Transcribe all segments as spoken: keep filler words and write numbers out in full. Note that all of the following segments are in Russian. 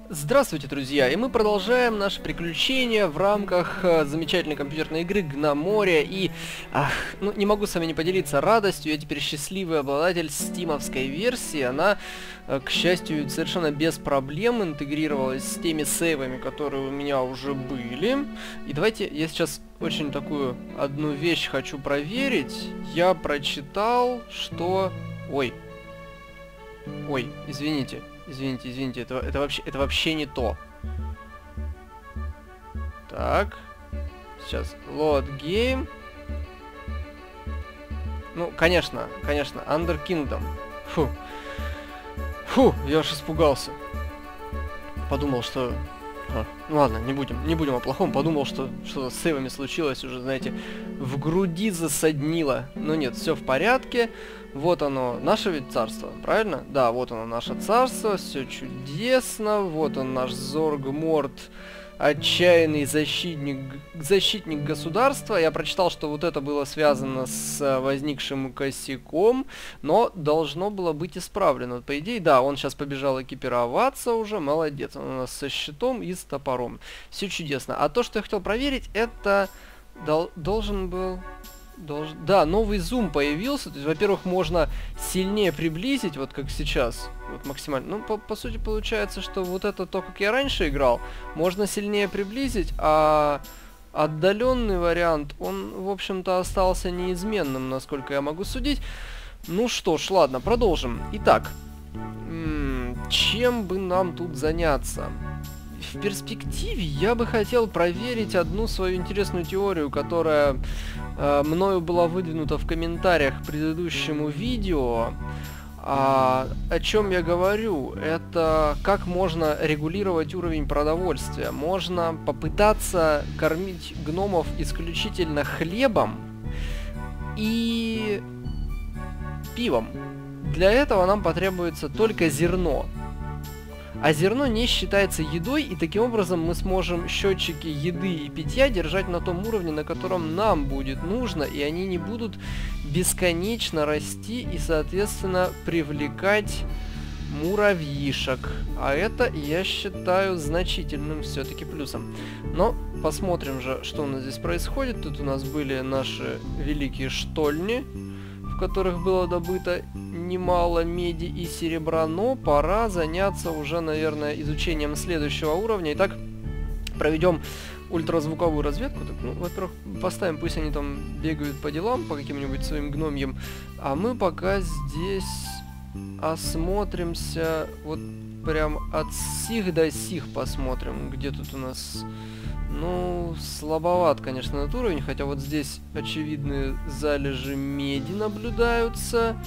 Здравствуйте, друзья! И мы продолжаем наше приключение в рамках э, замечательной компьютерной игры Гномория. И, ах, ну, не могу с вами не поделиться радостью. Я теперь счастливый обладатель стимовской версии. Она, э, к счастью, совершенно без проблем интегрировалась с теми сейвами, которые у меня уже были. И давайте я сейчас очень такую одну вещь хочу проверить. Я прочитал, что... Ой. Ой, извините. Извините, извините, это, это, вообще, это вообще не то. Так. Сейчас. Load game. Ну, конечно, конечно. Under Kingdom. Фу. Фу, я аж испугался. Подумал, что... А, ну ладно, не будем, не будем о плохом. Подумал, что что-то с сейвами случилось уже, знаете, в груди засаднило. Но нет, все в порядке. Вот оно, наше ведь царство, правильно? Да, вот оно, наше царство, все чудесно. Вот он, наш Зоргморд, отчаянный защитник, защитник государства. Я прочитал, что вот это было связано с возникшим косяком, но должно было быть исправлено. Вот, по идее, да, он сейчас побежал экипироваться уже, молодец. Он у нас со щитом и с топором. Все чудесно. А то, что я хотел проверить, это дол должен был... Долж... Да, новый зум появился. То есть, во-первых, можно сильнее приблизить, вот как сейчас. Вот максимально. Ну, по, по сути, получается, что вот это то, как я раньше играл, можно сильнее приблизить, а отдаленный вариант, он, в общем-то, остался неизменным, насколько я могу судить. Ну что ж, ладно, продолжим. Итак, чем бы нам тут заняться? В перспективе я бы хотел проверить одну свою интересную теорию, которая э, мною была выдвинута в комментариях к предыдущему видео. А, о чем я говорю? Это как можно регулировать уровень продовольствия. Можно попытаться кормить гномов исключительно хлебом и пивом. Для этого нам потребуется только зерно. А зерно не считается едой, и таким образом мы сможем счетчики еды и питья держать на том уровне, на котором нам будет нужно, и они не будут бесконечно расти и, соответственно, привлекать муравьишек. А это, я считаю, значительным все-таки плюсом. Но посмотрим же, что у нас здесь происходит. Тут у нас были наши великие штольни, в которых было добыто немало меди и серебра, но пора заняться уже, наверное, изучением следующего уровня. Итак, проведем ультразвуковую разведку. Так, ну, во-первых, поставим, пусть они там бегают по делам, по каким-нибудь своим гномьям, а мы пока здесь осмотримся, вот прям от сих до сих посмотрим, где тут у нас... Ну, слабоват, конечно, этот уровень, хотя вот здесь очевидные залежи меди наблюдаются.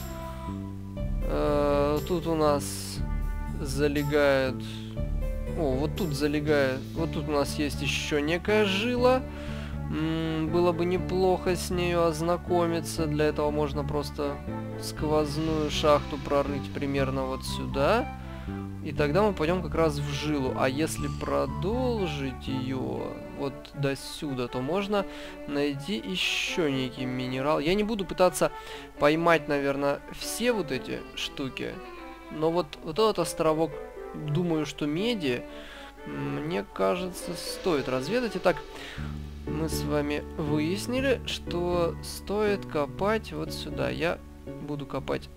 Э-э, тут у нас залегает... О, вот тут залегает... Вот тут у нас есть еще некая жила. М-м, было бы неплохо с нею ознакомиться. Для этого можно просто сквозную шахту прорыть примерно вот сюда. И тогда мы пойдем как раз в жилу. А если продолжить ее вот до сюда, то можно найти еще некий минерал. Я не буду пытаться поймать, наверное, все вот эти штуки. Но вот, вот этот островок, думаю, что меди, мне кажется, стоит разведать. Итак, мы с вами выяснили, что стоит копать вот сюда. Я буду копать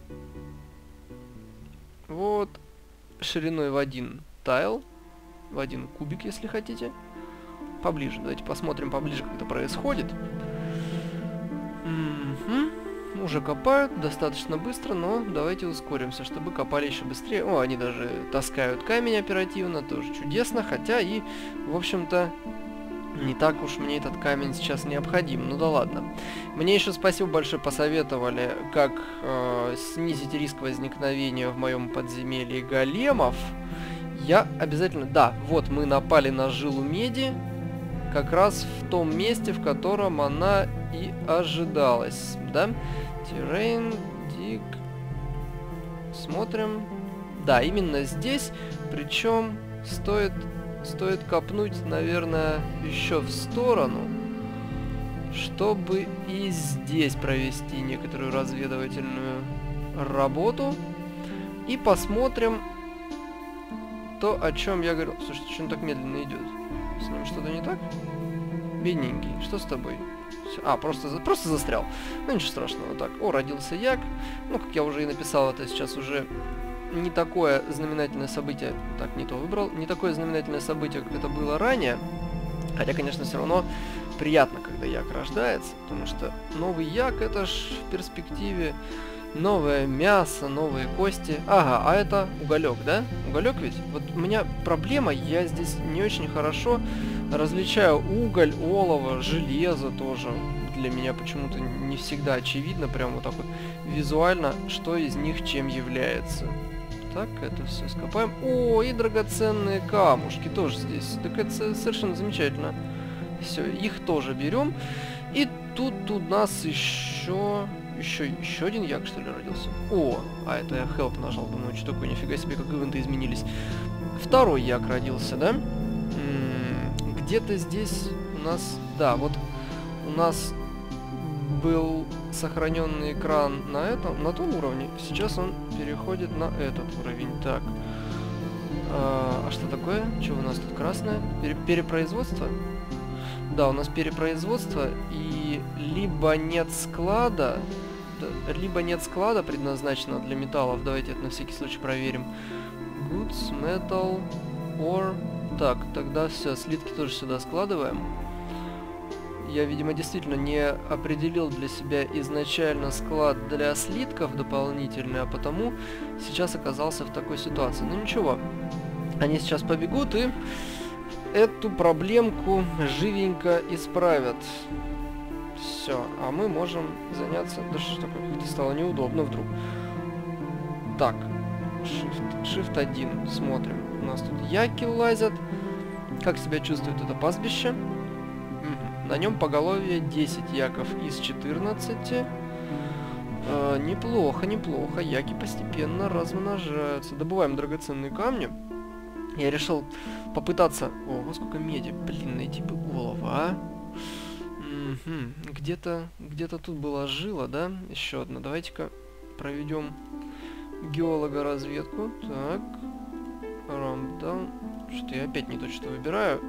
вот... шириной в один тайл, в один кубик, если хотите. Поближе, давайте посмотрим поближе, как это происходит. Угу. Уже копают достаточно быстро, но давайте ускоримся, чтобы копали еще быстрее. О, они даже таскают камень оперативно, тоже чудесно, хотя и, в общем-то, не так уж мне этот камень сейчас необходим. Ну да ладно. Мне еще спасибо большое посоветовали, как э, снизить риск возникновения в моем подземелье големов. Я обязательно... Да, вот мы напали на жилу меди, как раз в том месте, в котором она и ожидалась. Да? Terrain, dig... Смотрим. Да, именно здесь. Причем стоит... Стоит копнуть, наверное, еще в сторону, чтобы и здесь провести некоторую разведывательную работу. И посмотрим, то, о чем я говорил. Слушайте, что он так медленно идет? С ним что-то не так? Бедненький, что с тобой? Всё. А, просто, просто застрял. Ну, ничего страшного. Так, о, родился як. Ну, как я уже и написал, это сейчас уже не такое знаменательное событие. Так, не то выбрал. Не такое знаменательное событие, как это было ранее. Хотя, конечно, все равно приятно, когда як рождается. Потому что новый як, это ж в перспективе новое мясо, новые кости. Ага, а это уголек, да? Уголек ведь? Вот у меня проблема, я здесь не очень хорошо различаю уголь, олово, железо тоже. Для меня почему-то не всегда очевидно, прям вот так вот визуально, что из них чем является. Так, это все скопаем. О, и драгоценные камушки тоже здесь. Так это совершенно замечательно. Все, их тоже берем. И тут у нас еще... Еще, еще один як, что ли, родился? О, а это я help нажал, думаю, что такое, нифига себе, как ивенты изменились. Второй як родился, да? Где-то здесь у нас... Да, вот у нас был сохраненный экран на этом, на том уровне. Сейчас он переходит на этот уровень. Так. А, а что такое? Что у нас тут красное? Пере перепроизводство? Да, у нас перепроизводство, и либо нет склада, да, либо нет склада, предназначенного для металлов. Давайте это на всякий случай проверим. Goods, metal, or... Так, тогда все, слитки тоже сюда складываем. Я, видимо, действительно не определил для себя изначально склад для слитков дополнительный, а потому сейчас оказался в такой ситуации. Ну ничего, они сейчас побегут и эту проблемку живенько исправят. Все, а мы можем заняться... Да что такое, как-то стало неудобно вдруг. Так, Shift один, смотрим. У нас тут яки лазят. Как себя чувствует это пастбище? Угу. На нем поголовье десять яков из четырнадцати. Э, неплохо, неплохо. Яки постепенно размножаются. Добываем драгоценные камни. Я решил попытаться... Ого, сколько меди. Блин, найти бы олово, а? Угу. Где-то где-то тут была жила, да? Еще одна. Давайте-ка проведем геолога-разведку. Так. Рамдаун. Что-то я опять не то что выбираю.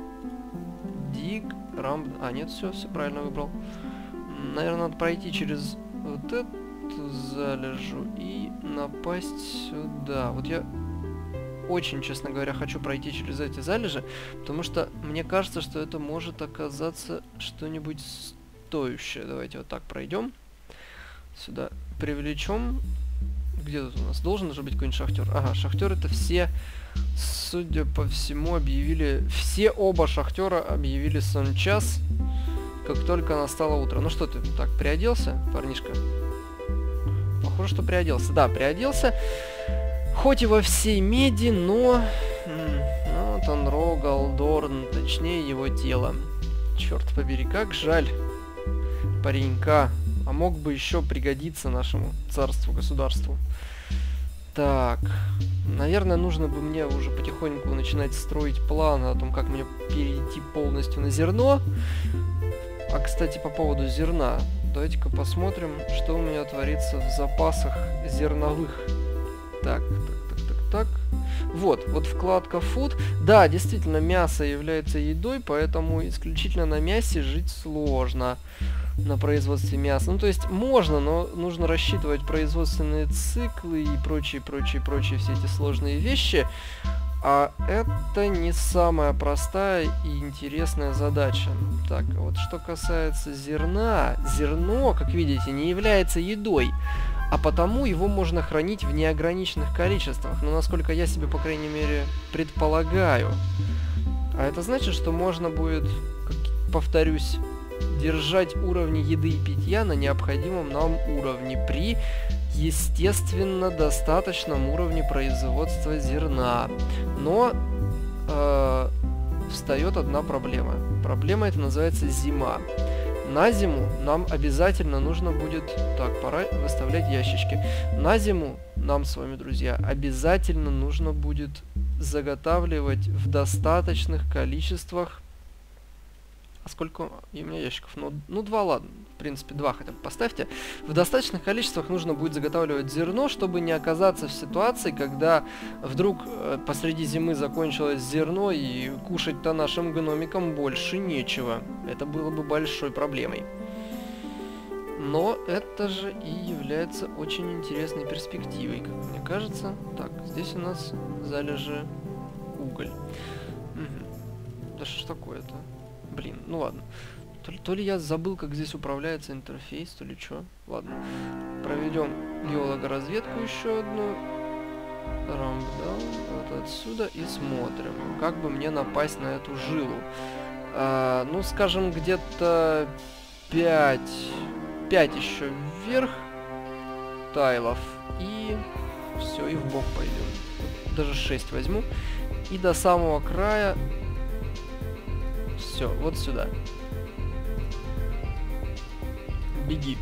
Диг, рам... А, нет, все, все правильно выбрал. Наверное, надо пройти через вот эту залежу и напасть сюда. Вот я очень, честно говоря, хочу пройти через эти залежи, потому что мне кажется, что это может оказаться что-нибудь стоящее. Давайте вот так пройдем. Сюда привлечем. Где тут у нас? Должен же быть какой-нибудь шахтер. Ага, шахтер это все, судя по всему, объявили... Все оба шахтера объявили сон час, как только настало утро. Ну что ты так, приоделся, парнишка? Похоже, что приоделся. Да, приоделся. Хоть и во всей меди, но... Ну, вот он, Рогал, Дорн, точнее его тело. Черт побери, как жаль паренька. А мог бы еще пригодиться нашему царству, государству. Так, наверное, нужно бы мне уже потихоньку начинать строить планы о том, как мне перейти полностью на зерно. А, кстати, по поводу зерна. Давайте-ка посмотрим, что у меня творится в запасах зерновых. Так, так, так, так, так. Вот, вот вкладка Food. Да, действительно, мясо является едой, поэтому исключительно на мясе жить сложно. На производстве мяса. Ну, то есть можно, но нужно рассчитывать производственные циклы и прочие, прочие, прочие все эти сложные вещи. А это не самая простая и интересная задача. Так, а вот что касается зерна. Зерно, как видите, не является едой, а потому его можно хранить в неограниченных количествах. Ну, насколько я себе, по крайней мере, предполагаю. А это значит, что можно будет, как, повторюсь, держать уровни еды и питья на необходимом нам уровне при, естественно, достаточном уровне производства зерна. Но э, встает одна проблема. Проблема эта называется зима. На зиму нам обязательно нужно будет... Так, пора выставлять ящички. На зиму нам с вами, друзья, обязательно нужно будет заготавливать в достаточных количествах А сколько у меня ящиков? Ну, ну, два, ладно. В принципе, два хотя бы поставьте. В достаточных количествах нужно будет заготавливать зерно, чтобы не оказаться в ситуации, когда вдруг э, посреди зимы закончилось зерно, и кушать-то нашим гномикам больше нечего. Это было бы большой проблемой. Но это же и является очень интересной перспективой, как мне кажется. Так, здесь у нас залежи уголь. Угу. Да что ж такое-то? Блин, ну ладно. То ли, то ли я забыл, как здесь управляется интерфейс, то ли что. Ладно. Проведем геологоразведку еще одну. Рампдаун. Вот отсюда и смотрим, как бы мне напасть на эту жилу. А, ну, скажем, где-то пять... пять еще вверх тайлов. И все, и в бок пойдем. Даже шесть возьму. И до самого края... Все, вот сюда. Беги.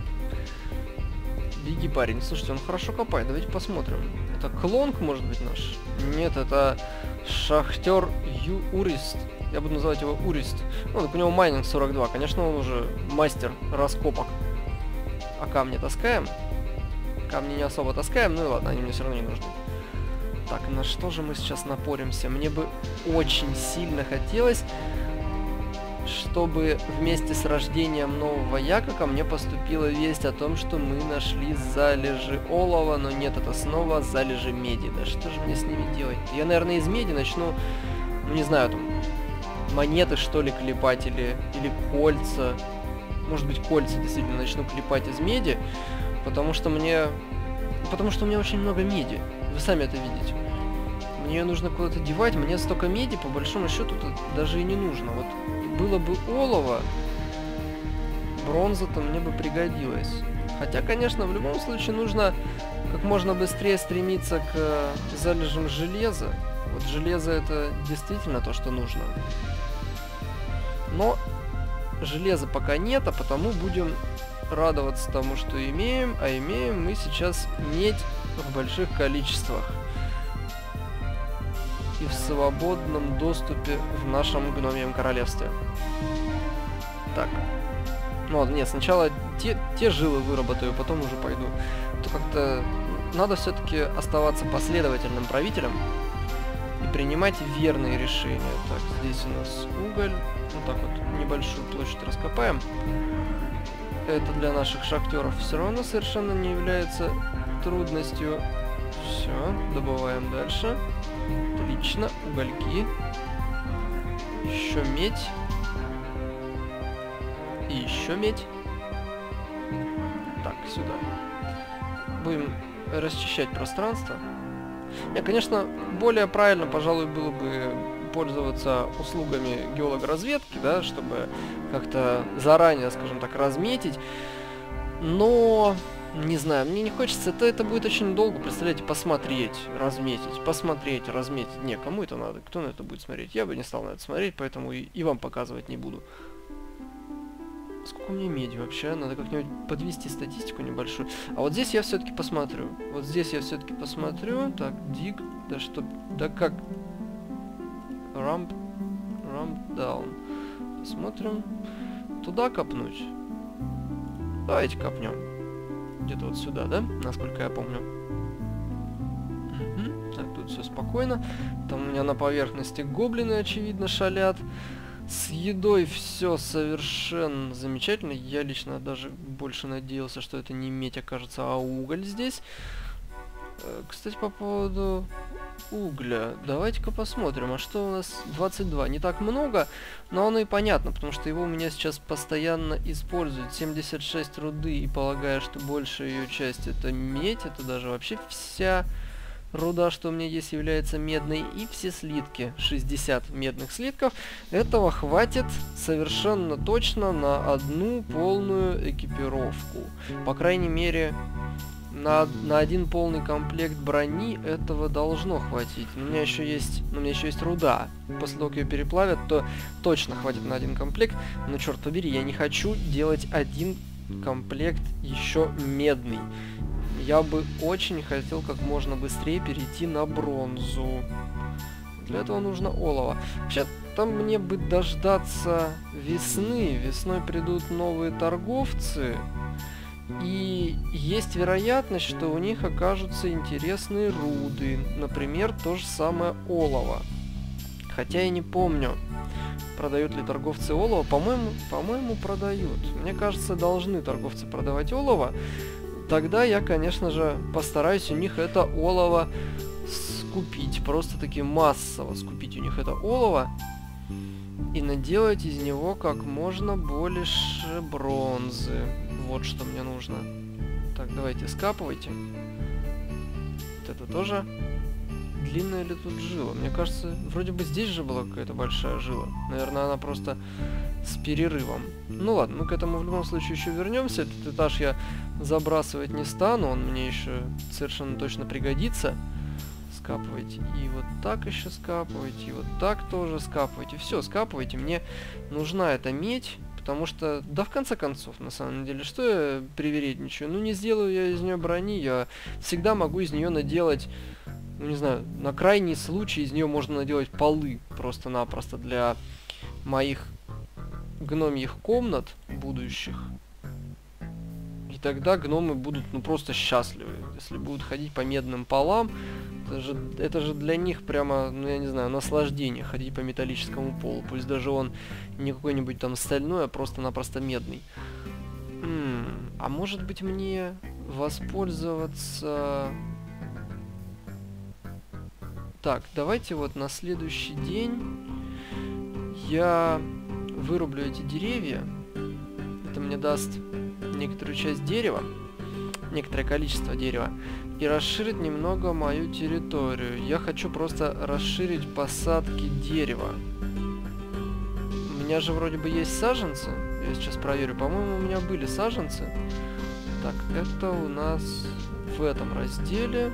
Беги, парень. Слушайте, он хорошо копает. Давайте посмотрим. Это клонг, может быть, наш? Нет, это шахтер Юрист. Я буду называть его Урист. Ну, так у него майнинг сорок два. Конечно, он уже мастер раскопок. А камни таскаем? Камни не особо таскаем. Ну и ладно, они мне все равно не нужны. Так, на что же мы сейчас напоримся? Мне бы очень сильно хотелось, чтобы вместе с рождением нового яка ко мне поступила весть о том, что мы нашли залежи олова, но нет, это снова залежи меди. Да что же мне с ними делать? Я, наверное, из меди начну, ну не знаю, там, монеты, что ли, клепать, или, или кольца. Может быть, кольца действительно начну клепать из меди, потому что мне... Потому что у меня очень много меди. Вы сами это видите. Мне ее нужно куда-то девать, мне столько меди, по большому счету, даже и не нужно. Вот было бы олово, бронза-то мне бы пригодилась. Хотя, конечно, в любом случае нужно как можно быстрее стремиться к залежам железа. Вот железо это действительно то, что нужно. Но железа пока нет, а потому будем радоваться тому, что имеем. А имеем мы сейчас медь в больших количествах. И в свободном доступе в нашем гномьем королевстве. Так. Ну ладно, нет, сначала те, те жилы выработаю, потом уже пойду. То как-то надо все-таки оставаться последовательным правителем и принимать верные решения. Так, здесь у нас уголь. Вот так вот небольшую площадь раскопаем. Это для наших шахтеров все равно совершенно не является трудностью. Все, добываем дальше. Отлично, угольки. Еще медь. И еще медь. Так, сюда. Будем расчищать пространство. Я, конечно, более правильно, пожалуй, было бы пользоваться услугами геологоразведки, да, чтобы как-то заранее, скажем так, разметить. Но... Не знаю, мне не хочется, это, это будет очень долго, представляете, посмотреть, разметить, посмотреть, разметить. Не, кому это надо, кто на это будет смотреть? Я бы не стал на это смотреть, поэтому и, и вам показывать не буду. Сколько мне меди вообще? Надо как-нибудь подвести статистику небольшую. А вот здесь я все-таки посмотрю. Вот здесь я все-таки посмотрю. Так, диг, да что, да как? Рамп, рамп даун. Посмотрим. Туда копнуть. Давайте копнем. Где-то вот сюда, да? Насколько я помню. Угу. Так, тут все спокойно. Там у меня на поверхности гоблины, очевидно, шалят. С едой все совершенно замечательно. Я лично даже больше надеялся, что это не медь окажется, а уголь здесь. Кстати, по поводу угля. Давайте-ка посмотрим, а что у нас двадцать два. Не так много, но оно и понятно, потому что его у меня сейчас постоянно используют. семьдесят шесть руды, и полагаю, что большая ее часть это медь. Это даже вообще вся руда, что у меня есть, является медной. И все слитки, шестьдесят медных слитков. Этого хватит совершенно точно на одну полную экипировку. По крайней мере... На, на один полный комплект брони этого должно хватить. Но у меня еще есть, у меня еще есть руда. После того, как ее переплавят, то точно хватит на один комплект. Но черт побери, я не хочу делать один комплект еще медный. Я бы очень хотел как можно быстрее перейти на бронзу. Для этого нужно олово. Вообще, там мне бы дождаться весны. Весной придут новые торговцы. И есть вероятность, что у них окажутся интересные руды. Например, то же самое олово. Хотя я не помню, продают ли торговцы олово. По-моему, по-моему, продают. Мне кажется, должны торговцы продавать олово. Тогда я, конечно же, постараюсь у них это олово скупить. Просто-таки массово скупить у них это олово. И наделать из него как можно больше бронзы. Вот что мне нужно. Так, давайте скапывайте. Вот это тоже. Длинная ли тут жила? Мне кажется, вроде бы здесь же была какая-то большая жила. Наверное, она просто с перерывом. Ну ладно, мы к этому в любом случае еще вернемся. Этот этаж я забрасывать не стану. Он мне еще совершенно точно пригодится. Скапывайте. И вот так еще скапывайте. И вот так тоже скапывайте. Все, скапывайте. Мне нужна эта медь. Потому что, да в конце концов, на самом деле, что я привередничаю? Ну не сделаю я из нее брони, я всегда могу из нее наделать, ну не знаю, на крайний случай из нее можно наделать полы просто-напросто для моих гномьих комнат будущих. И тогда гномы будут, ну просто счастливы, если будут ходить по медным полам. Это же, это же для них прямо, ну я не знаю, наслаждение ходить по металлическому полу. Пусть даже он не какой-нибудь там стальной, а просто-напросто медный. М-м, а может быть мне воспользоваться... Так, давайте вот на следующий день я вырублю эти деревья. Это мне даст некоторую часть дерева, некоторое количество дерева. И расширить немного мою территорию. Я хочу просто расширить посадки дерева. У меня же вроде бы есть саженцы. Я сейчас проверю. По-моему, у меня были саженцы. Так, это у нас в этом разделе.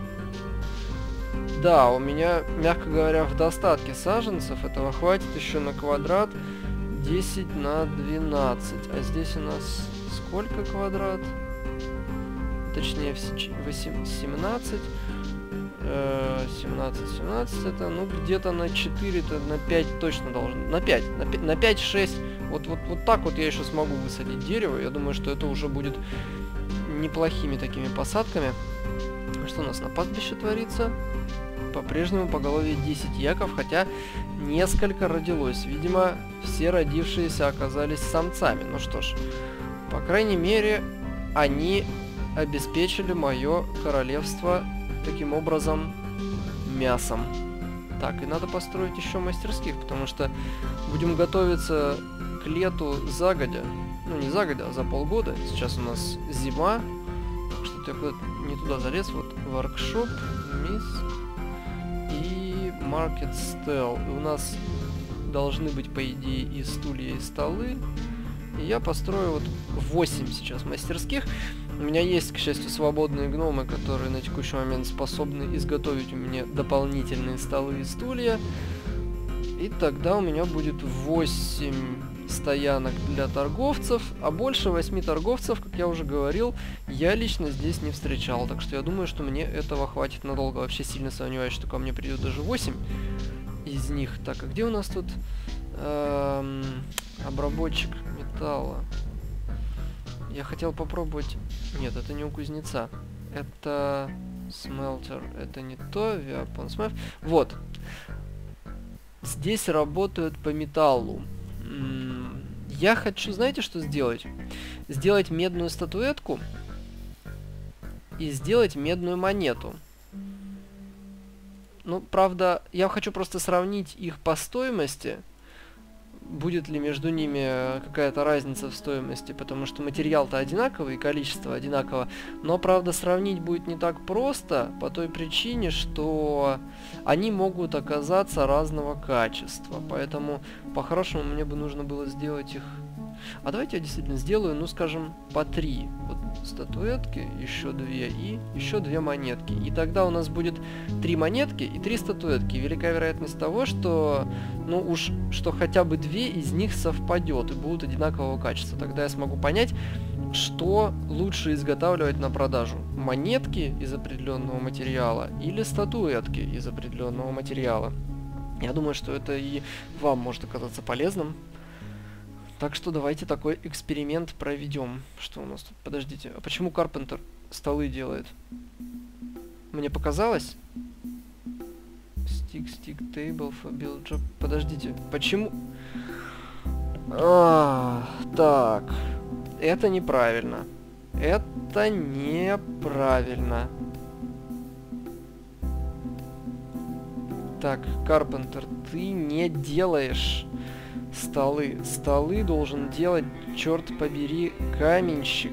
Да, у меня, мягко говоря, в достатке саженцев. Этого хватит еще на квадрат десять на двенадцать. А здесь у нас сколько квадрат? Точнее, семнадцать, семнадцать, семнадцать, это, ну, где-то на четыре, -то, на пять точно должен, на пять, на пять-шесть, вот, вот, вот так вот я еще смогу высадить дерево, я думаю, что это уже будет неплохими такими посадками. Что у нас на пастбище творится? По-прежнему поголовье десять яков, хотя несколько родилось, видимо, все родившиеся оказались самцами, ну что ж, по крайней мере, они... обеспечили мое королевство таким образом мясом. Так, и надо построить еще мастерских, потому что будем готовиться к лету загодя. Ну, не загодя, а за полгода. Сейчас у нас зима. Что-то я куда-то не туда залез. Вот, воркшоп, мисс и market stall. И у нас должны быть, по идее, и стулья, и столы. И я построю вот восемь сейчас мастерских. У меня есть, к счастью, свободные гномы, которые на текущий момент способны изготовить у меня дополнительные столы и стулья. И тогда у меня будет восемь стоянок для торговцев, а больше восьми торговцев, как я уже говорил, я лично здесь не встречал. Так что я думаю, что мне этого хватит надолго. Вообще сильно сомневаюсь, что ко мне придет даже восемь из них. Так, а где у нас тут эм, обработчик металла? Я хотел попробовать... Нет, это не у кузнеца. Это... Smelter. Это не то. Weapon Smith. Вот. Здесь работают по металлу. М-м- я хочу, знаете, что сделать? Сделать медную статуэтку и сделать медную монету. Ну, правда, я хочу просто сравнить их по стоимости. Будет ли между ними какая-то разница в стоимости, потому что материал-то одинаковый, количество одинаково, но, правда, сравнить будет не так просто, по той причине, что они могут оказаться разного качества, поэтому, по-хорошему, мне бы нужно было сделать их... А давайте я действительно сделаю, ну, скажем, по три. Вот статуэтки, еще две и еще две монетки. И тогда у нас будет три монетки и три статуэтки. Велика вероятность того, что, ну уж, что хотя бы две из них совпадет и будут одинакового качества. Тогда я смогу понять, что лучше изготавливать на продажу. Монетки из определенного материала или статуэтки из определенного материала. Я думаю, что это и вам может оказаться полезным. Так что давайте такой эксперимент проведем. Что у нас тут? Подождите, а почему Карпентер столы делает? Мне показалось? Stick, stick, table, for build job. Подождите, почему? А, так. Это неправильно. Это неправильно. Так, Карпентер, ты не делаешь столы. Столы должен делать, черт побери, каменщик.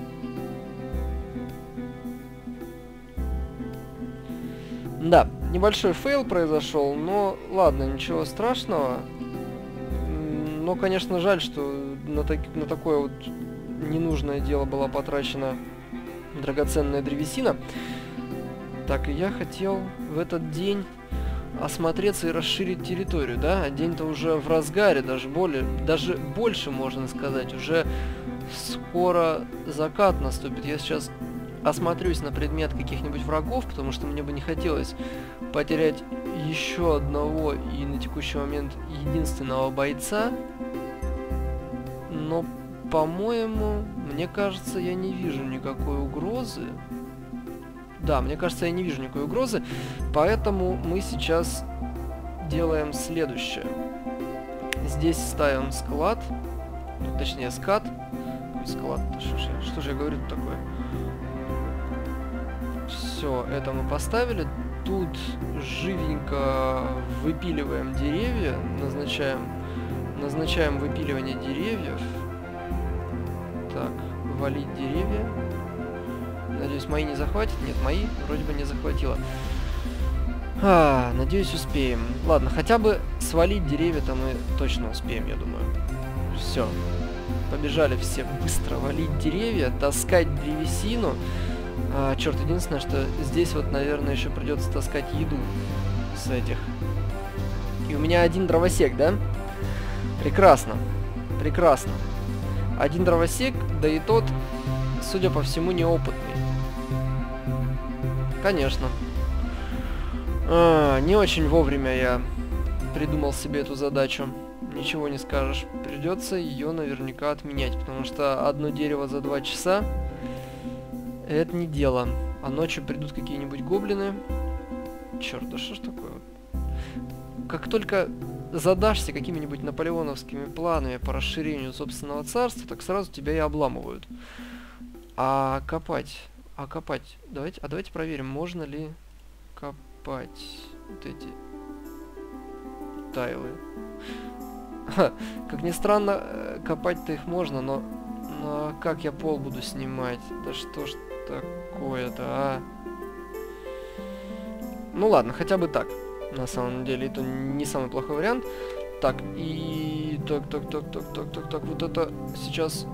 Да, небольшой фейл произошел, но ладно, ничего страшного. Но, конечно, жаль, что на, так, на такое вот ненужное дело была потрачена драгоценная древесина. Так, и я хотел в этот день осмотреться и расширить территорию, да? День-то уже в разгаре, даже более, даже больше можно сказать. Уже скоро закат наступит. Я сейчас осмотрюсь на предмет каких-нибудь врагов, потому что мне бы не хотелось потерять еще одного и на текущий момент единственного бойца. Но, по-моему, мне кажется, я не вижу никакой угрозы. Да, мне кажется, я не вижу никакой угрозы, поэтому мы сейчас делаем следующее. Здесь ставим склад, ну, точнее скат. Склад, что же, что же я говорю такое? Все, это мы поставили. Тут живенько выпиливаем деревья, назначаем, назначаем выпиливание деревьев. Так, валить деревья. Надеюсь, мои не захватит? Нет, мои вроде бы не захватило. А, надеюсь, успеем. Ладно, хотя бы свалить деревья-то мы точно успеем, я думаю. Все. Побежали все быстро валить деревья, таскать древесину. А, черт, единственное, что здесь вот, наверное, еще придется таскать еду с этих. И у меня один дровосек, да? Прекрасно. Прекрасно. Один дровосек, да и тот, судя по всему, неопытный. Конечно. А, не очень вовремя я придумал себе эту задачу. Ничего не скажешь. Придется ее наверняка отменять, потому что одно дерево за два часа это не дело. А ночью придут какие-нибудь гоблины. Черт, да что ж такое? Как только задашься какими-нибудь наполеоновскими планами по расширению собственного царства, так сразу тебя и обламывают. А копать... А копать... Давайте, а давайте проверим, можно ли копать вот эти тайлы. Ха, как ни странно, копать-то их можно, но... Но как я пол буду снимать? Да что ж такое-то, а? Ну ладно, хотя бы так. На самом деле, это не самый плохой вариант. Так, и... Так, так, так, так, так, так, так, вот это сейчас...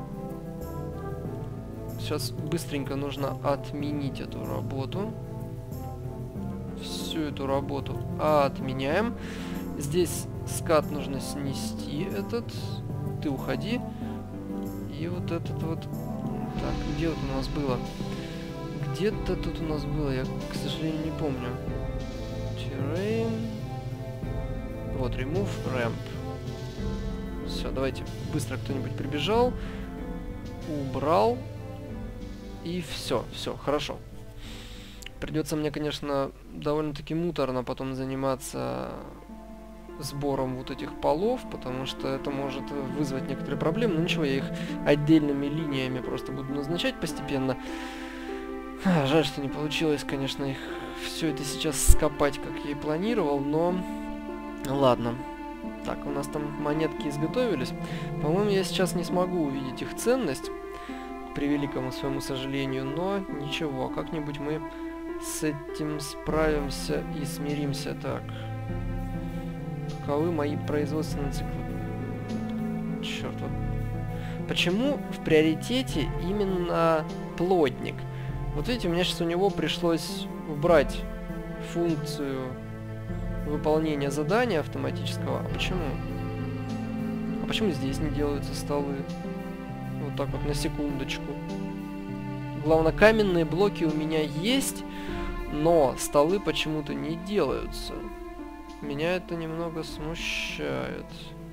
Сейчас быстренько нужно отменить эту работу. Всю эту работу отменяем. Здесь скат нужно снести этот. Ты уходи. И вот этот вот... Так, где вот у нас было? Где-то тут у нас было, я, к сожалению, не помню. Terrain. Вот, remove ramp. Все, давайте быстро кто-нибудь прибежал. Убрал. И все, все, хорошо. Придется мне, конечно, довольно-таки муторно потом заниматься сбором вот этих полов, потому что это может вызвать некоторые проблемы. Но ничего, я их отдельными линиями просто буду назначать постепенно. А, жаль, что не получилось, конечно, их все это сейчас скопать, как я и планировал, но ладно. Так, у нас там монетки изготовились. По-моему, я сейчас не смогу увидеть их ценность, к превеликому своему сожалению, но ничего, как-нибудь мы с этим справимся и смиримся. Так, каковы мои производственные циклы? Черт, вот. Почему в приоритете именно плотник? Вот видите, у меня сейчас у него пришлось убрать функцию выполнения задания автоматического. А почему? А почему здесь не делаются столы? Вот так вот, на секундочку. Главное, каменные блоки у меня есть, но столы почему-то не делаются. меня это немного смущает.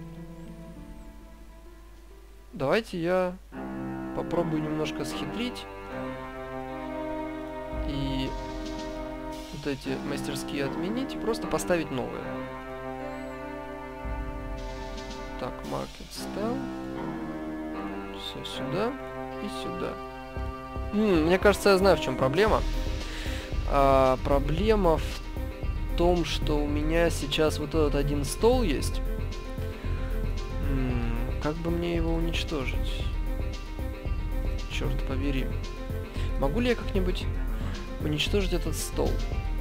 Давайте я попробую немножко схитрить. И вот эти мастерские отменить и просто поставить новые. Так, Market Style. Все сюда и сюда. М-м, мне кажется, я знаю, в чем проблема. А, проблема в том, что у меня сейчас вот этот один стол есть. М-м, как бы мне его уничтожить? Черт побери. Могу ли я как-нибудь уничтожить этот стол?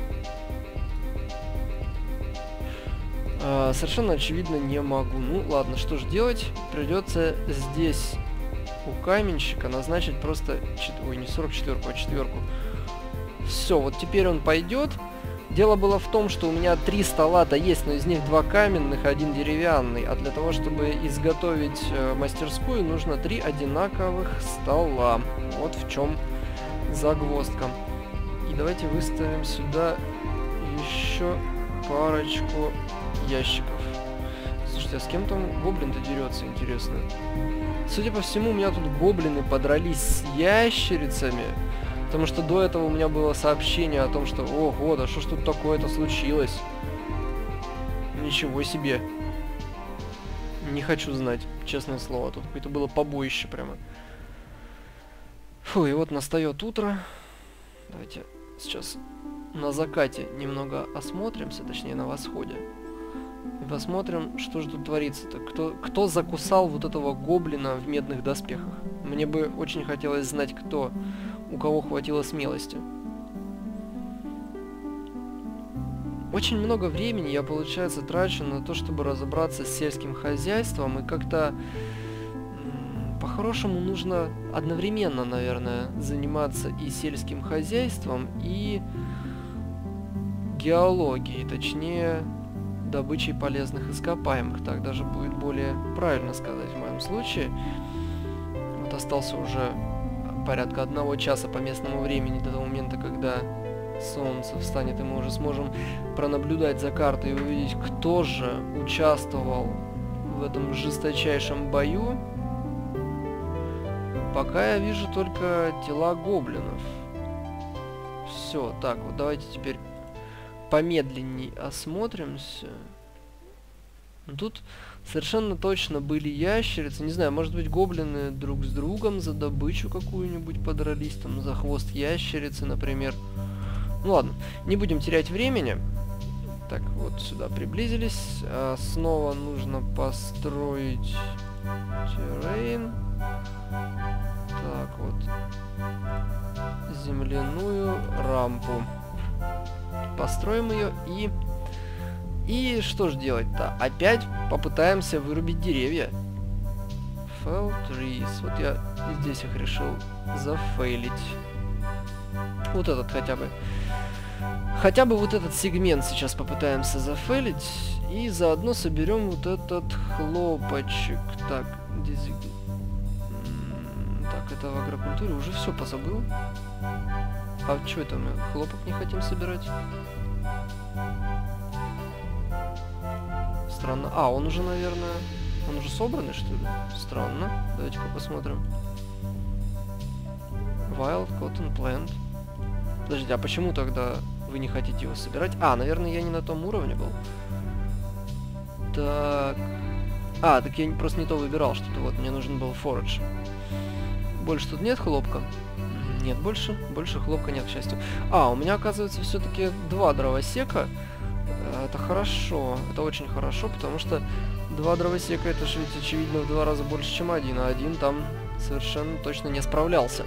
А, совершенно очевидно не могу. Ну ладно, что же делать? Придется здесь у каменщика назначить просто... Ой, не сорок четверку, а четверку. Все, вот теперь он пойдет. Дело было в том, что у меня три стола-то есть, но из них два каменных, один деревянный. А для того, чтобы изготовить э, мастерскую, нужно три одинаковых стола. Вот в чем загвоздка. И давайте выставим сюда еще парочку ящиков. Слушайте, а с кем там гоблин-то дерется, интересно? Судя по всему, у меня тут гоблины подрались с ящерицами. Потому что до этого у меня было сообщение о том, что ого, да что ж тут такое-то случилось? Ничего себе. Не хочу знать, честное слово. Тут какое-то было побоище прямо. Фу, и вот настает утро. Давайте сейчас на закате немного осмотримся, точнее на восходе. И посмотрим, что же тут творится-то. Кто, кто закусал вот этого гоблина в медных доспехах? Мне бы очень хотелось знать, кто... У кого хватило смелости. Очень много времени я, получается, трачу на то, чтобы разобраться с сельским хозяйством. И как-то по-хорошему нужно одновременно, наверное, заниматься и сельским хозяйством, и геологией. Точнее, добычей полезных ископаемых. Так даже будет более правильно сказать в моем случае. Вот остался уже... порядка одного часа по местному времени до того момента, когда солнце встанет, и мы уже сможем пронаблюдать за картой и увидеть, кто же участвовал в этом жесточайшем бою. Пока я вижу только тела гоблинов. Все, так, вот давайте теперь помедленней осмотримся. Тут совершенно точно были ящерицы. Не знаю, может быть, гоблины друг с другом за добычу какую-нибудь подрались, там, за хвост ящерицы, например. Ну ладно, не будем терять времени. Так, вот сюда приблизились. А снова нужно построить террейн. Так, вот. Земляную рампу. Построим ее и... И что же делать-то? Опять попытаемся вырубить деревья. Fell trees. Вот я здесь их решил зафейлить. Вот этот хотя бы. Хотя бы вот этот сегмент сейчас попытаемся зафейлить. И заодно соберем вот этот хлопочек. Так, здесь... Так, это в агрокультуре уже все позабыл. А что это мы? Хлопок не хотим собирать? Странно. А, он уже, наверное... Он уже собранный, что ли? Странно. Давайте-ка посмотрим. Wild Cotton Plant. Подождите, а почему тогда вы не хотите его собирать? А, наверное, я не на том уровне был. Так... А, так я просто не то выбирал что-то. Вот, мне нужен был форидж. Больше тут нет хлопка? Нет, больше. Больше хлопка нет, к счастью. А, у меня, оказывается, все-таки два дровосека. Это хорошо, это очень хорошо, потому что два дровосека, это же ведь очевидно в два раза больше, чем один, а один там совершенно точно не справлялся.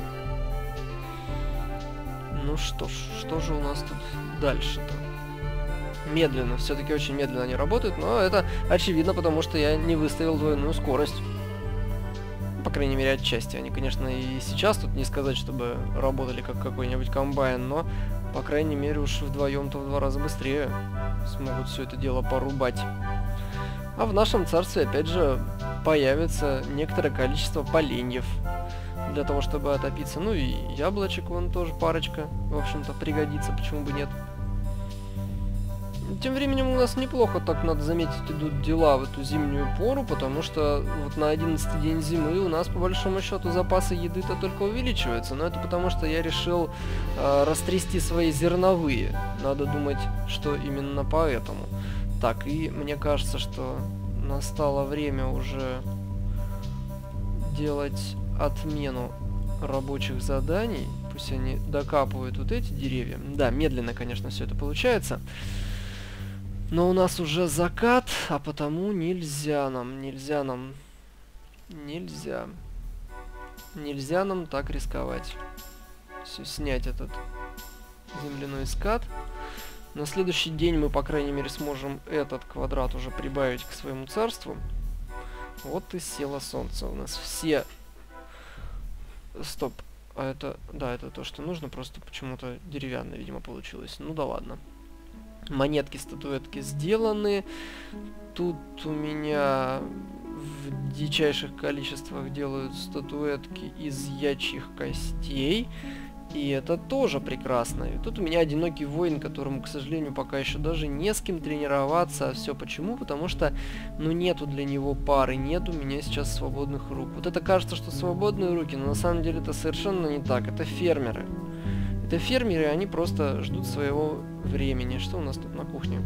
Ну что ж, что же у нас тут дальше-то? Медленно, все-таки очень медленно они работают, но это очевидно, потому что я не выставил двойную скорость. По крайней мере, отчасти. Они, конечно, и сейчас тут не сказать, чтобы работали как какой-нибудь комбайн, но, по крайней мере, уж вдвоем-то в два раза быстрее смогут все это дело порубать. А в нашем царстве, опять же, появится некоторое количество поленьев для того, чтобы отопиться. Ну и яблочек вон тоже парочка, в общем-то, пригодится, почему бы нет. Тем временем у нас неплохо, так надо заметить, идут дела в эту зимнюю пору, потому что вот на одиннадцатый день зимы у нас по большому счету запасы еды-то только увеличиваются. Но это потому что я решил э, растрясти свои зерновые. Надо думать, что именно поэтому. Так, и мне кажется, что настало время уже делать отмену рабочих заданий. Пусть они докапывают вот эти деревья. Да, медленно, конечно, все это получается. Но у нас уже закат, а потому нельзя нам, нельзя нам, нельзя. Нельзя нам так рисковать. Все, снять этот земляной скат. На следующий день мы, по крайней мере, сможем этот квадрат уже прибавить к своему царству. Вот и село солнце. У нас все... Стоп. А это... Да, это то, что нужно. Просто почему-то деревянное, видимо, получилось. Ну да ладно. Монетки, статуэтки сделаны. Тут у меня в дичайших количествах делают статуэтки из ячьих костей. И это тоже прекрасно. И тут у меня одинокий воин, которому, к сожалению, пока еще даже не с кем тренироваться. А все почему? Потому что, ну, нету для него пары, нет у меня сейчас свободных рук. Вот это кажется, что свободные руки, но на самом деле это совершенно не так. Это фермеры. Это фермеры, они просто ждут своего времени. Что у нас тут на кухне?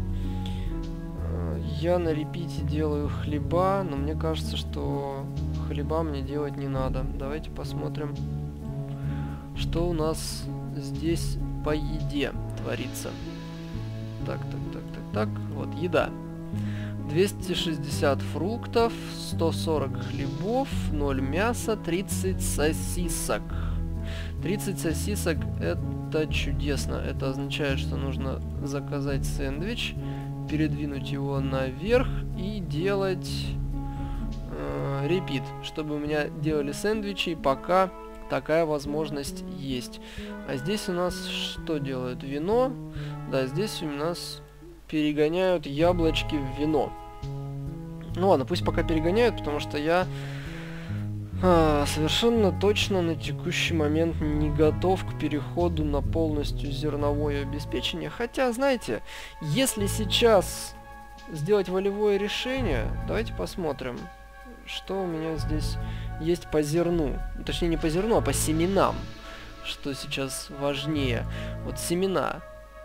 Я на репите делаю хлеба, но мне кажется, что хлеба мне делать не надо. Давайте посмотрим, что у нас здесь по еде творится. Так, так, так, так, так. Вот, еда. двести шестьдесят фруктов, сто сорок хлебов, ноль мяса, тридцать сосисок. тридцать сосисок — это чудесно. Это означает, что нужно заказать сэндвич, передвинуть его наверх и делать э, репит, чтобы у меня делали сэндвичи, пока такая возможность есть. А здесь у нас что делают? Вино. Да, здесь у нас перегоняют яблочки в вино. Ну ладно, пусть пока перегоняют, потому что я а, совершенно точно на текущий момент не готов к переходу на полностью зерновое обеспечение. Хотя, знаете, если сейчас сделать волевое решение, давайте посмотрим, что у меня здесь есть по зерну. Точнее, не по зерну, а по семенам. Что сейчас важнее. Вот семена.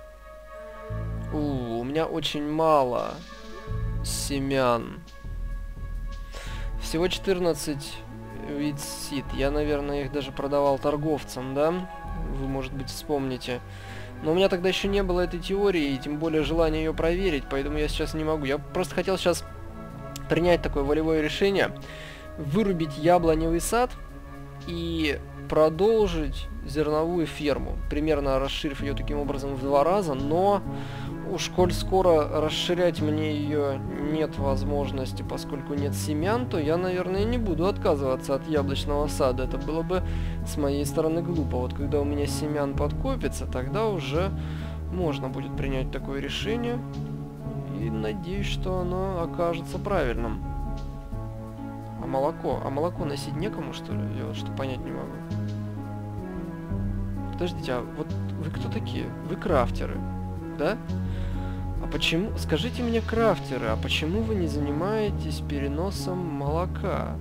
У, у меня очень мало семян. Всего четырнадцать вид сид. Я, наверное, их даже продавал торговцам, да? Вы, может быть, вспомните. Но у меня тогда еще не было этой теории, и тем более желания ее проверить, поэтому я сейчас не могу. Я просто хотел сейчас принять такое волевое решение, вырубить яблоневый сад и продолжить зерновую ферму, примерно расширив ее таким образом в два раза, но уж коль скоро расширять мне ее нет возможности, поскольку нет семян, то я, наверное, не буду отказываться от яблочного сада. Это было бы с моей стороны глупо. Вот когда у меня семян подкопится, тогда уже можно будет принять такое решение. И надеюсь, что оно окажется правильным. А молоко? А молоко носить некому, что ли? Я вот что понять не могу. Подождите, а вот вы кто такие? Вы крафтеры, да? А почему... Скажите мне, крафтеры, а почему вы не занимаетесь переносом молока?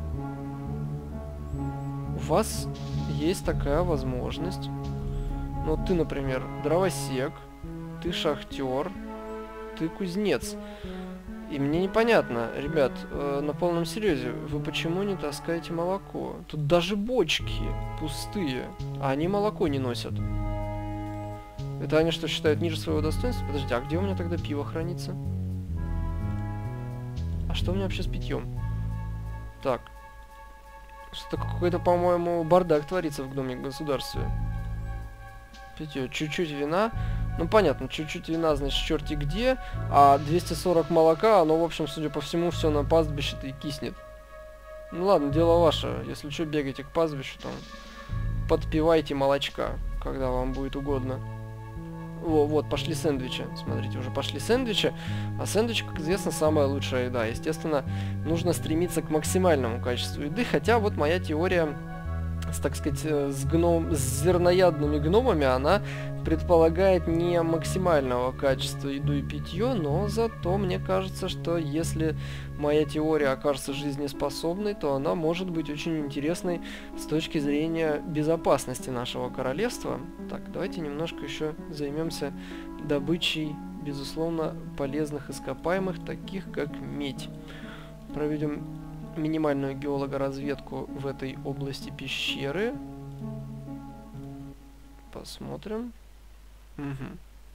У вас есть такая возможность. Ну, ты, например, дровосек, ты шахтер, ты кузнец. И мне непонятно, ребят, э, на полном серьезе, вы почему не таскаете молоко? Тут даже бочки пустые, а они молоко не носят. Это они что, считают ниже своего достоинства? Подожди, а где у меня тогда пиво хранится? А что у меня вообще с питьем? Так. Что-то какой-то, по-моему, бардак творится в гноме государстве. Питье. Чуть-чуть вина. Ну, понятно, чуть-чуть вина, значит, черти где. А двести сорок молока, оно, в общем, судя по всему, все на пастбище-то и киснет. Ну, ладно, дело ваше. Если что, бегайте к пастбищу, там, подпивайте молочка, когда вам будет угодно. О, вот, пошли сэндвичи. Смотрите, уже пошли сэндвичи. А сэндвич, как известно, самая лучшая еда. Естественно, нужно стремиться к максимальному качеству еды. Хотя вот моя теория с, так сказать, с, гном, с зерноядными гномами, она предполагает не максимального качества еду и питье, но зато мне кажется, что если моя теория окажется жизнеспособной, то она может быть очень интересной с точки зрения безопасности нашего королевства. Так, давайте немножко еще займемся добычей, безусловно, полезных ископаемых, таких как медь. Проведем минимальную геологоразведку в этой области пещеры. Посмотрим. Угу.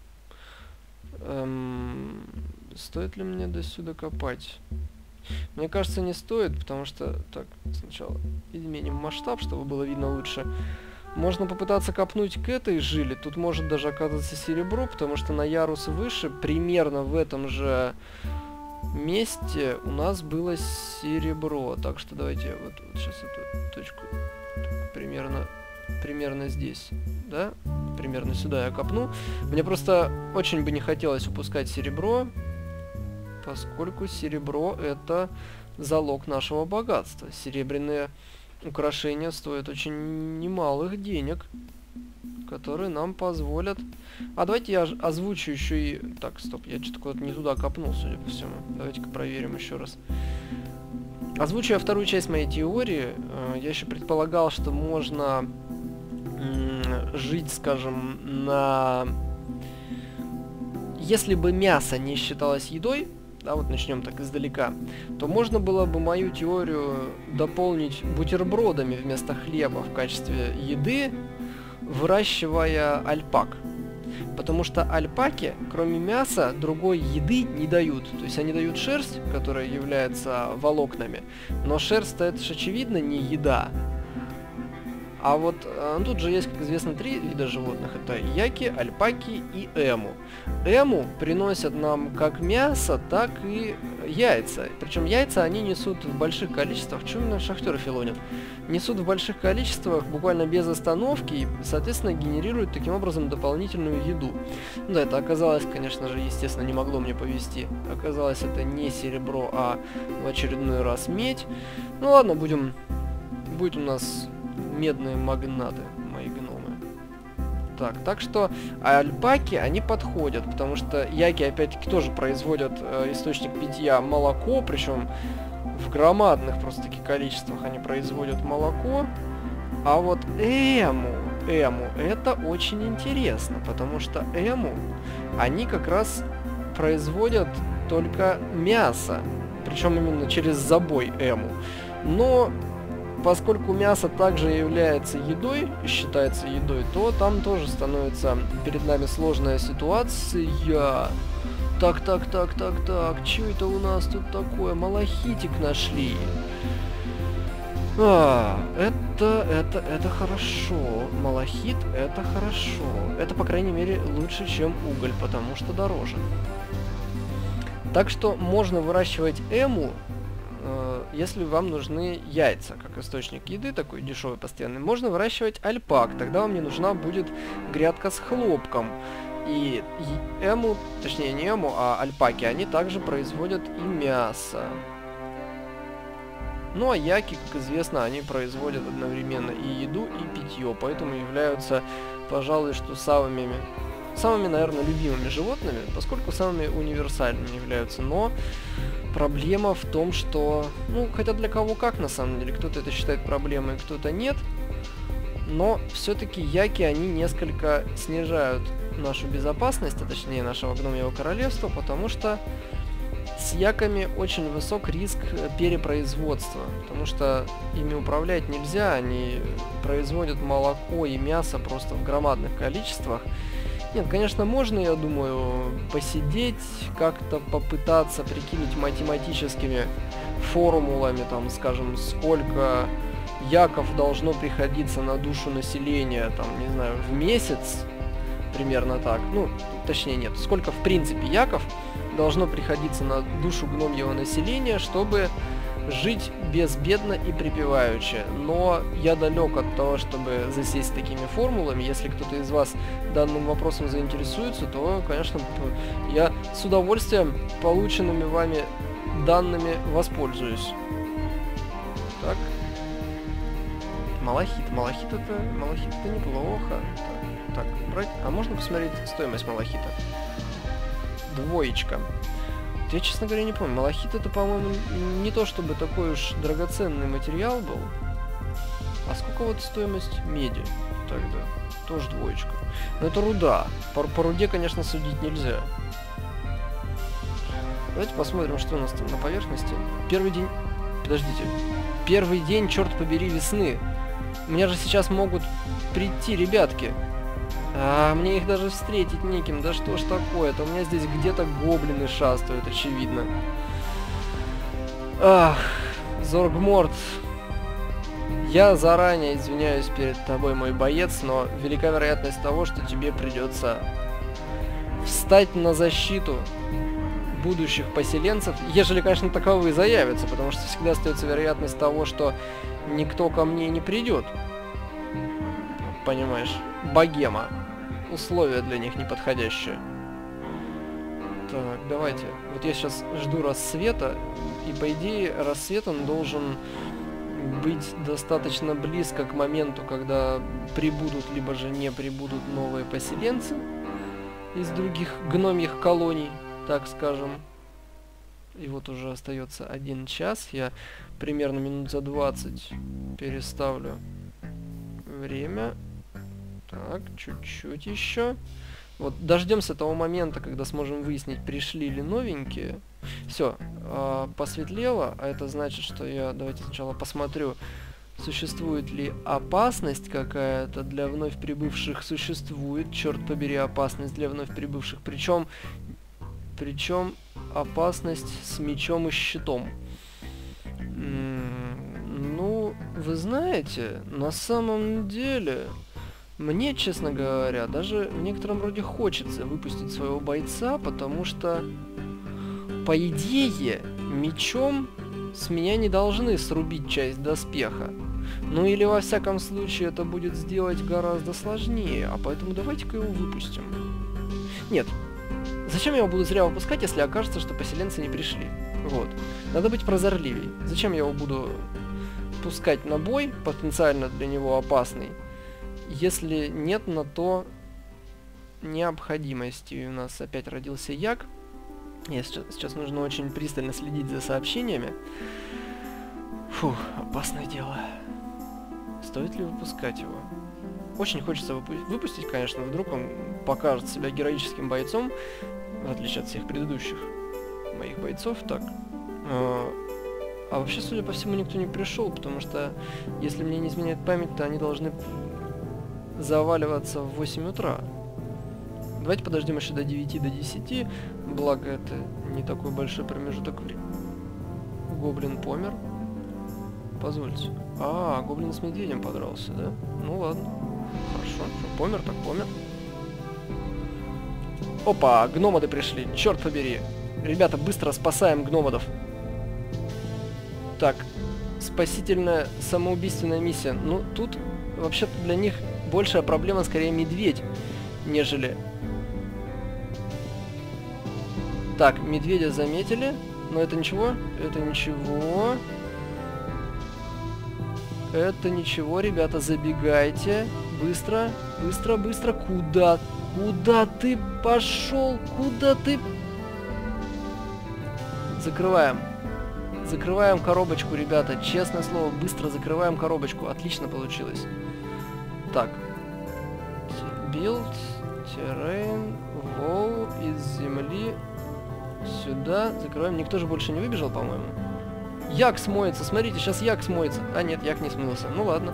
Эм, стоит ли мне до сюда копать? Мне кажется, не стоит, потому что... Так, сначала изменим масштаб, чтобы было видно лучше. Можно попытаться копнуть к этой жиле. Тут может даже оказаться серебро, потому что на ярус выше, примерно в этом же месте, у нас было серебро. Так что давайте вот, вот сейчас эту точку примерно, примерно здесь, да? Примерно сюда я копну. Мне просто очень бы не хотелось упускать серебро, поскольку серебро — это залог нашего богатства. Серебряные украшения стоят очень немалых денег, которые нам позволят... А давайте я озвучу еще и... Так, стоп, я что-то куда-то не туда копнул, судя по всему. Давайте-ка проверим еще раз. Озвучу я вторую часть моей теории. Я еще предполагал, что можно жить, скажем, на... Если бы мясо не считалось едой, да, вот начнем так издалека, то можно было бы мою теорию дополнить бутербродами вместо хлеба в качестве еды, выращивая альпак. Потому что альпаки, кроме мяса, другой еды не дают. То есть они дают шерсть, которая является волокнами, но шерсть-то, это же очевидно не еда. А вот ну, тут же есть, как известно, три вида животных. Это яки, альпаки и эму. Эму приносят нам как мясо, так и яйца. Причем яйца они несут в больших количествах. Чего именно шахтеры филонят? Несут в больших количествах, буквально без остановки, и, соответственно, генерируют таким образом дополнительную еду. Ну да, это оказалось, конечно же, естественно, не могло мне повезти. Оказалось, это не серебро, а в очередной раз медь. Ну ладно, будем... Будет у нас... медные магнаты, мои гномы. Так, так что альпаки, они подходят, потому что яки, опять-таки, тоже производят э, источник питья молоко, причем в громадных просто-таки количествах они производят молоко. А вот эму, эму, это очень интересно, потому что эму, они как раз производят только мясо, причем именно через забой эму. Но... поскольку мясо также является едой, считается едой, то там тоже становится перед нами сложная ситуация. Так, так, так, так, так, что это у нас тут такое? Малахитик нашли. А, это, это, это хорошо. Малахит — это хорошо. Это, по крайней мере, лучше, чем уголь, потому что дороже. Так что можно выращивать эму, если вам нужны яйца, как источник еды, такой дешевый, постоянный. Можно выращивать альпак, тогда вам не нужна будет грядка с хлопком. И эму, точнее не эму, а альпаки, они также производят и мясо. Ну а яки, как известно, они производят одновременно и еду, и питье, поэтому являются, пожалуй, что самыми... самыми, наверное, любимыми животными, поскольку самыми универсальными являются. Но проблема в том, что... Ну, хотя для кого как, на самом деле. Кто-то это считает проблемой, кто-то нет. Но все-таки яки, они несколько снижают нашу безопасность, а точнее нашего гномьего королевства, потому что с яками очень высок риск перепроизводства. Потому что ими управлять нельзя, они производят молоко и мясо просто в громадных количествах. Нет, конечно, можно, я думаю, посидеть, как-то попытаться прикинуть математическими формулами, там, скажем, сколько яков должно приходиться на душу населения, там, не знаю, в месяц, примерно так. Ну, точнее, нет, сколько, в принципе, яков должно приходиться на душу гномьего населения, чтобы жить безбедно и припеваючи. Но я далек от того, чтобы засесть такими формулами. Если кто-то из вас данным вопросом заинтересуется, то, конечно, я с удовольствием полученными вами данными воспользуюсь. Так. малахит. Малахит это... Малахит это неплохо. Так, так, брать. А можно посмотреть стоимость малахита? Двоечка. Я, честно говоря, не помню. Малахит это, по-моему, не то чтобы такой уж драгоценный материал был. А сколько вот стоимость меди тогда? Тоже двоечка. Но это руда. По, по руде, конечно, судить нельзя. Давайте посмотрим, что у нас там на поверхности. Первый день... Подождите. Первый день, черт побери, весны. У меня же сейчас могут прийти ребятки. А мне их даже встретить неким. Да что ж такое-то? У меня здесь где-то гоблины шастают, очевидно. Ах, Зоргморт. Я заранее извиняюсь перед тобой, мой боец, но велика вероятность того, что тебе придется встать на защиту будущих поселенцев, ежели, конечно, таковые заявятся, потому что всегда остается вероятность того, что никто ко мне не придет. Понимаешь? Богема. Условия для них неподходящие. Так, давайте. Вот я сейчас жду рассвета, и по идее рассвет он должен быть достаточно близко к моменту, когда прибудут, либо же не прибудут новые поселенцы из других гномьих колоний, так скажем. И вот уже остается один час. Я примерно минут за двадцать переставлю время. Так, чуть-чуть еще. Вот дождемся того момента, когда сможем выяснить, пришли ли новенькие. Все, э, посветлело, а это значит, что я, давайте сначала посмотрю, существует ли опасность какая-то для вновь прибывших. Существует, черт побери, опасность для вновь прибывших. Причем, причем опасность с мечом и щитом. М-м, ну, вы знаете, на самом деле... Мне, честно говоря, даже в некотором роде хочется выпустить своего бойца, потому что, по идее, мечом с меня не должны срубить часть доспеха. Ну или, во всяком случае, это будет сделать гораздо сложнее, а поэтому давайте-ка его выпустим. Нет, зачем я его буду зря выпускать, если окажется, что поселенцы не пришли? Вот. Надо быть прозорливей. Зачем я его буду пускать на бой, потенциально для него опасный, если нет на то необходимости? И у нас опять родился Як. И сейчас, сейчас нужно очень пристально следить за сообщениями. Фух, опасное дело. Стоит ли выпускать его? Очень хочется выпу выпустить, конечно. Вдруг он покажет себя героическим бойцом, в отличие от всех предыдущих моих бойцов. Так. А, а вообще, судя по всему, никто не пришел, потому что, если мне не изменяет память, то они должны... заваливаться в восемь утра. Давайте подождем еще до девяти, до десяти. Благо, это не такой большой промежуток времени. Гоблин помер. Позвольте. А, гоблин с медведем подрался, да? Ну ладно. Хорошо. Помер, так помер. Опа, гномоды пришли. Черт побери. Ребята, быстро спасаем гномодов. Так. Спасительная самоубийственная миссия. Ну, тут вообще-то для них большая проблема скорее медведь, нежели... Так, медведя заметили, но это ничего, это ничего. Это ничего, ребята, забегайте. Быстро, быстро, быстро. Куда? Куда ты пошел? Куда ты... Закрываем. Закрываем коробочку, ребята. Честное слово, быстро закрываем коробочку. Отлично получилось. Так. Build, terrain, wall из земли. Сюда. Закрываем. Никто же больше не выбежал, по-моему. Як смоется. Смотрите, сейчас Як смоется. А, нет, Як не смылся. Ну ладно.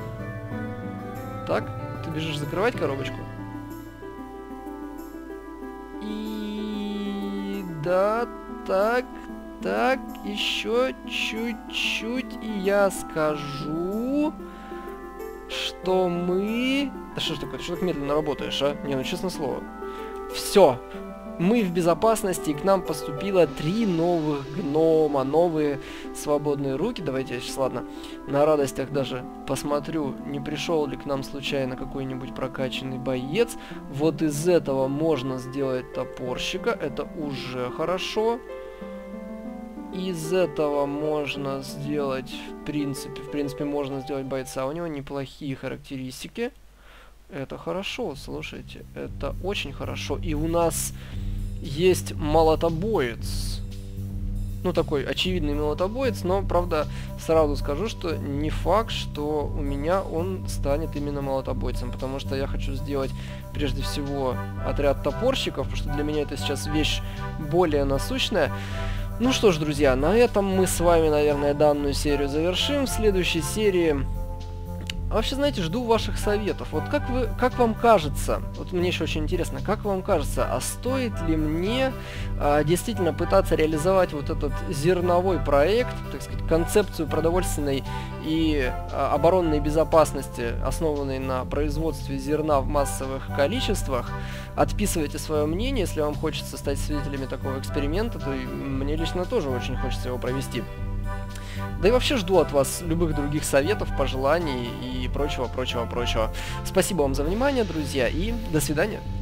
Так. Ты бежишь закрывать коробочку. И... Да, так, так. Еще чуть-чуть. И я скажу... Что мы... Да что ж такое, ты что так медленно работаешь, а? Не, ну честное слово. Все. Мы в безопасности, и к нам поступило три новых гнома. Новые свободные руки. Давайте я сейчас, ладно, на радостях даже посмотрю, не пришел ли к нам случайно какой-нибудь прокачанный боец. Вот из этого можно сделать топорщика. Это уже хорошо. из этого можно сделать, в принципе, в принципе, можно сделать бойца. У него неплохие характеристики. Это хорошо, слушайте, это очень хорошо. И у нас есть молотобоец. Ну, такой очевидный молотобоец, но, правда, сразу скажу, что не факт, что у меня он станет именно молотобойцем, потому что я хочу сделать, прежде всего, отряд топорщиков, потому что для меня это сейчас вещь более насущная. Ну что ж, друзья, на этом мы с вами, наверное, данную серию завершим. В следующей серии... А вообще, знаете, жду ваших советов. Вот как вы, как вам кажется, вот мне еще очень интересно, как вам кажется, а стоит ли мне а, действительно пытаться реализовать вот этот зерновой проект, так сказать, концепцию продовольственной и а, оборонной безопасности, основанной на производстве зерна в массовых количествах? Отписывайте свое мнение, если вам хочется стать свидетелями такого эксперимента, то и мне лично тоже очень хочется его провести. Да и вообще жду от вас любых других советов, пожеланий и прочего, прочего, прочего. Спасибо вам за внимание, друзья, и до свидания.